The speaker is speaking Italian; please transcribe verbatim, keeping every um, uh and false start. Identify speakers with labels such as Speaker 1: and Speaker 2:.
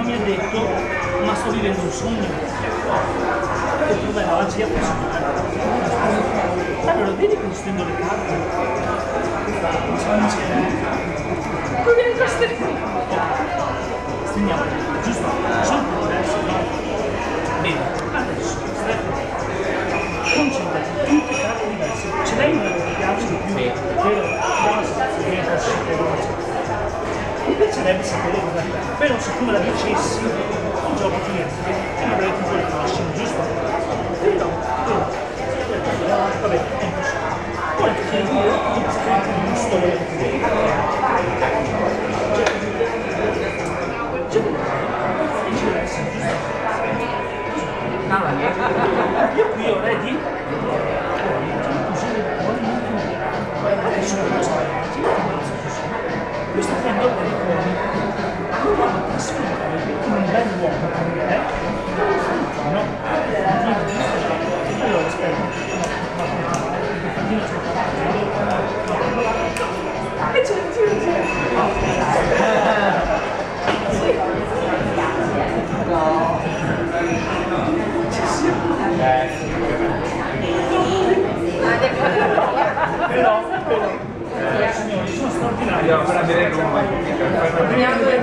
Speaker 1: mi ha detto, ma sto vivendo un sogno. E tu vai la magia funzionale. Allora vedi che stendo le carte? Non viene già stendere. Stendiamo, giusto? Sono più diversi, no? Bene, adesso stretto. Concentrati, tutte carte diverse. Ce l'hai una che ti piace di più? Vero? No, se viene a uscire. Mi piacerebbe sapere cosa fare, però siccome la dicessi, un gioco finisce e non avrei tutto il fascino, giusto? Però, però, vabbè, è impossibile. Ora ti chiedo io, tu ti scrivi una storia che ti devi. Già, ci deve essere, giusto? Io qui ho ready? Adesso non lo sai, questo prendo un po' di cuore, non va a trasformare in un bel uomo, eh? No? Allora, aspetta. E c'è, c'è, c'è. Ci siamo. Però, però. Signori, sono straordinari.
Speaker 2: Io ancora vedere come